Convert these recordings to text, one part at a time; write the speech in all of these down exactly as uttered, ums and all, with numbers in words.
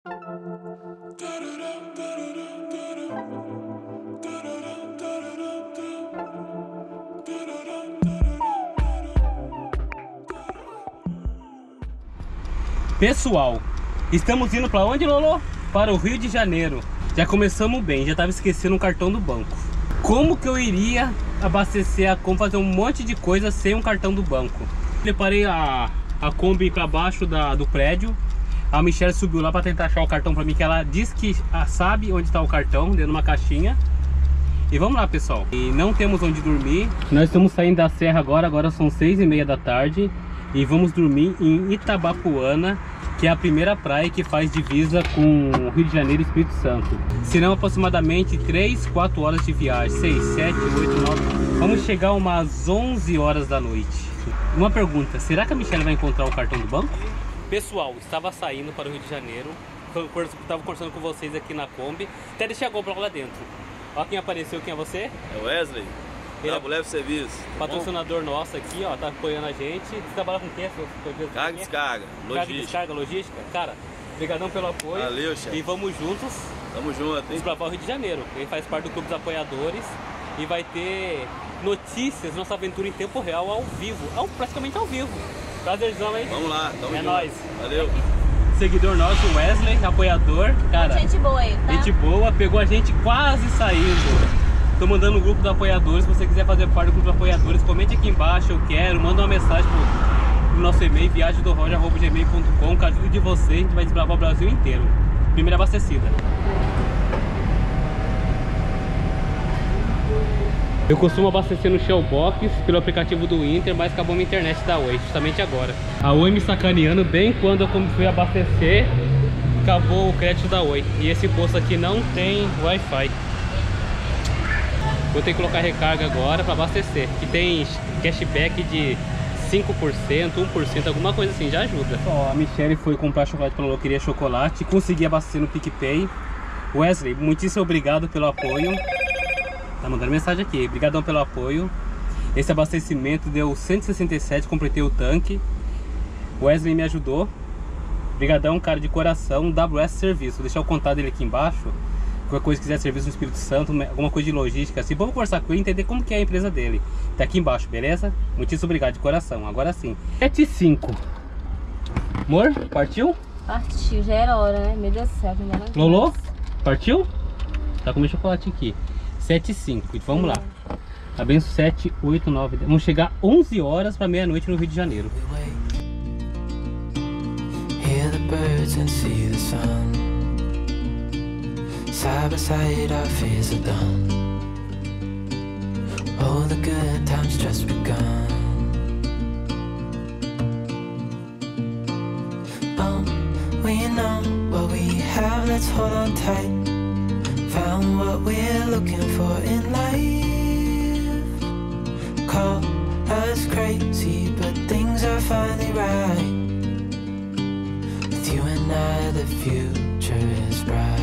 Pessoal, estamos indo para onde, Lolo? Para o Rio de Janeiro. Já começamos bem, já estava esquecendo o cartão do banco. Como que eu iria abastecer a Kombi, fazer um monte de coisa sem um cartão do banco? Preparei a, a Kombi para baixo da, do prédio. A Michelle subiu lá para tentar achar o cartão para mim, que ela diz que sabe onde está o cartão, dentro de uma caixinha. E vamos lá, pessoal. E não temos onde dormir. Nós estamos saindo da serra agora, agora são seis e meia da tarde. E vamos dormir em Itabapoana, que é a primeira praia que faz divisa com o Rio de Janeiro e Espírito Santo. Serão aproximadamente três, quatro horas de viagem, seis, sete, oito, nove. Vamos chegar umas onze horas da noite. Uma pergunta, será que a Michelle vai encontrar o cartão do banco? Pessoal, estava saindo para o Rio de Janeiro, estava conversando com vocês aqui na Kombi, até deixei a GoPro lá dentro. Olha quem apareceu, quem é você? É o Wesley. Ele é leve serviço. Patrocinador Bom. nosso aqui, ó, tá apoiando a gente. Você trabalha com o quê? Carga e descarga, logística. Carga e descarga, logística. Cara, obrigadão pelo apoio. Valeu, chefe. E vamos juntos. Tamo junto, hein? Para o Rio de Janeiro. Ele faz parte do Clube dos Apoiadores e vai ter notícias, nossa aventura em tempo real, ao vivo. Ao, praticamente ao vivo. Prazerzão, hein? Vamos lá, tamo é junto. nóis. Valeu. Seguidor nosso, Wesley, apoiador. Cara, gente boa aí, tá? Gente boa, pegou a gente quase saindo. Tô mandando no grupo dos apoiadores. Se você quiser fazer parte do grupo dos apoiadores, comente aqui embaixo, eu quero. Manda uma mensagem pro, pro nosso e-mail, viagem do roger arroba gmail ponto com. Com a ajuda de vocês, a gente vai desbravar o Brasil inteiro. Primeira abastecida. Eu costumo abastecer no Shellbox pelo aplicativo do Inter, mas acabou minha internet da Oi, justamente agora. A Oi me sacaneando bem quando eu fui abastecer, acabou o crédito da Oi. E esse posto aqui não tem Wi-Fi. Vou ter que colocar recarga agora para abastecer. Que tem cashback de cinco por cento, um por cento, alguma coisa assim, já ajuda. Ó, a Michelle foi comprar chocolate para ela, queria chocolate, consegui abastecer no PicPay. Wesley, muitíssimo obrigado pelo apoio. Tá mandando mensagem aqui, obrigadão pelo apoio. Esse abastecimento deu cento e sessenta e sete, completei o tanque. Wesley me ajudou. Obrigadão, cara, de coração. W S Serviço, vou deixar o contato dele aqui embaixo. Qualquer coisa que quiser serviço no Espírito Santo, alguma coisa de logística assim, vamos conversar com ele e entender como que é a empresa dele. Tá aqui embaixo, beleza? Muitíssimo obrigado de coração, agora sim. sete e cinco. Amor, partiu? Partiu, já era hora, né? Meu Deus do céu, ainda não. Lolo, partiu? Tá comendo chocolate aqui. sete e cinco, vamos lá. Abenço sete, oito, nove, dez. Vamos chegar onze horas para meia-noite no Rio de Janeiro. Hear the birds and see the sun. Side by side our fears are done. Oh, the good times just begun. Oh, we know what we have, let's hold on tight. Found what we're looking for in life. Call us crazy, but things are finally right. With you and I, the future is bright.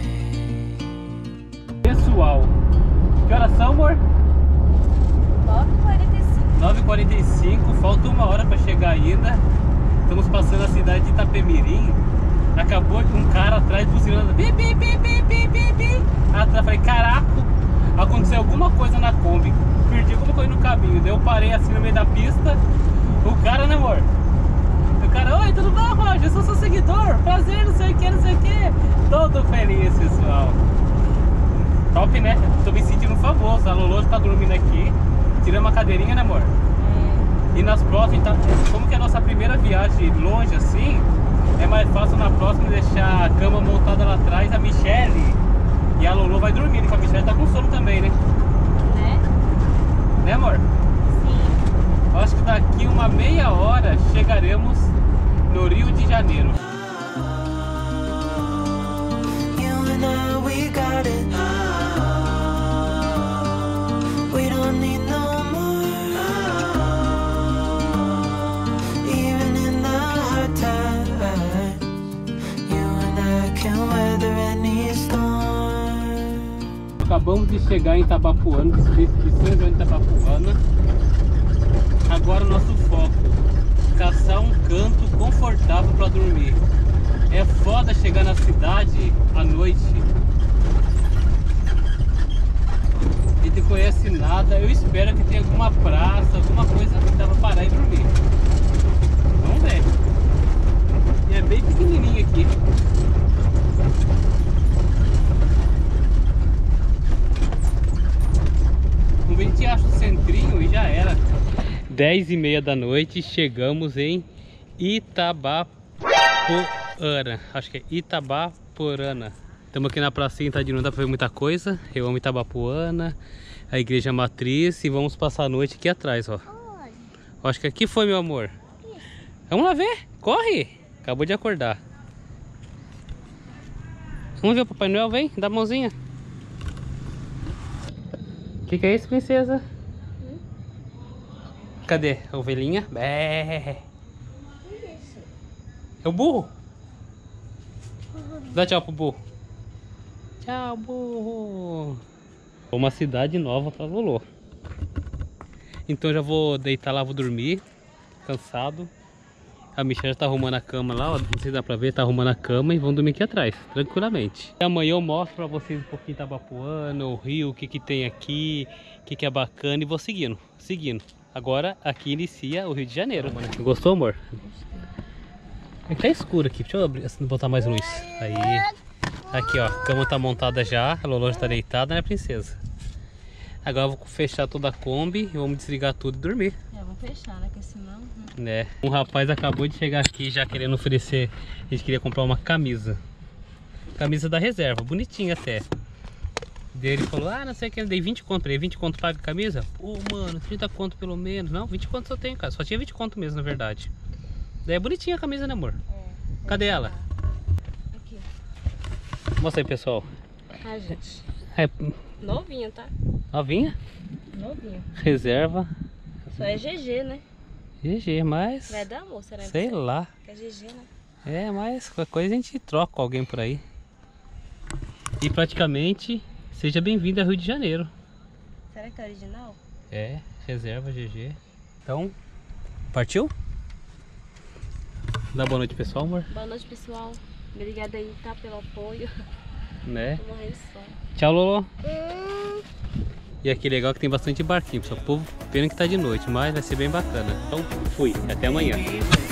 Pessoal, que horas são, amor? nove e quarenta e cinco. nove e quarenta e cinco, falta uma hora para chegar ainda. Estamos passando a cidade de Itapemirim. Acabou com um cara atrás buzinando. Bi, bi, bi, bi, bi, bi, bi. Atrás, falei, caraca, aconteceu alguma coisa na Kombi. Perdi alguma coisa no caminho. Daí eu parei assim no meio da pista. O cara, né, amor? O cara, oi, tudo bom, Roger? Eu sou seu seguidor. Prazer, não sei o que, não sei o que. Todo feliz, pessoal. Top, né? Tô me sentindo famoso. A Lolo tá dormindo aqui. Tiramos uma cadeirinha, né, amor? É. E nas próximas, tá, como que é a nossa primeira viagem longe assim, é mais fácil na próxima deixar a cama montada lá atrás, a Michelle e a Lolo vai dormindo, porque a Michelle tá com sono também, né? Né? Né, amor? Sim. Acho que daqui uma meia hora chegaremos no Rio de Janeiro. You know we got it. We don't need no more. Even in the hard times, you and I can weather any storm. Acabamos de chegar em Itabapoana, descrições de Itabapoana. Agora o nosso foco, caçar um canto confortável para dormir. É foda chegar na cidade à noite. E não conhece nada. Eu espero que tenha alguma praça, alguma coisa que dá pra parar e dormir. Vamos ver. E é bem pequenininho aqui. Um a gente acha o centrinho e já era. dez e meia da noite, chegamos em Itabaporana. Acho que é Itabaporana. Estamos aqui na pracinha, tá de noite, dá pra ver muita coisa. Eu amo Itabapoana, a igreja matriz, e vamos passar a noite aqui atrás, ó. Acho que aqui foi, meu amor. Vamos lá ver, corre! Acabou de acordar. Vamos ver o Papai Noel, vem, dá a mãozinha. O que, que é isso, princesa? Hum? Cadê a ovelhinha? Bé. É o burro? Dá tchau pro burro. Tchau, burro. Uma cidade nova pra Lolo. Então já vou deitar lá, vou dormir. Cansado. A Michelle já tá arrumando a cama lá, ó. Não sei se dá pra ver, tá arrumando a cama e vão dormir aqui atrás, tranquilamente. E amanhã eu mostro pra vocês um pouquinho Itabapoana, o rio, o que que tem aqui, o que que é bacana, e vou seguindo, seguindo. Agora aqui inicia o Rio de Janeiro. Gostou, amor? É que tá escuro aqui, deixa eu abrir, botar mais luz. Aí, aqui ó, a cama tá montada já, a Lolo já tá deitada, né, princesa? Agora eu vou fechar toda a Kombi e vamos desligar tudo e dormir. É, vou fechar, né? Porque senão... É. Um rapaz acabou de chegar aqui já querendo oferecer. A gente queria comprar uma camisa. Camisa da reserva, bonitinha até. Daí ele falou, ah, não sei o que, eu dei vinte conto pra ele. vinte conto paga a camisa? Ô, oh, mano, trinta conto pelo menos. Não, vinte conto só tenho, cara. Só tinha vinte conto mesmo, na verdade. Daí é bonitinha a camisa, né, amor? É. Cadê ela? Aqui. Mostra aí, pessoal. Ah, gente. É... Novinha, tá? Novinha? Novinha. Reserva. Só é G G, né? G G, mas... Vai dar, moça, né? Sei lá. Que é G G, né? É, mas qualquer coisa a gente troca com alguém por aí. E praticamente, seja bem-vindo ao Rio de Janeiro. Será que é original? É, reserva G G. Então, partiu? Dá boa noite, pessoal, amor. Boa noite, pessoal. Obrigada aí, tá? Pelo apoio. Né? Tô morrendo de sono. Tchau, Lolo. Hum. E aqui legal que tem bastante barquinho, pessoal. O povo pena que tá de noite, mas vai ser bem bacana. Então, fui. Até amanhã.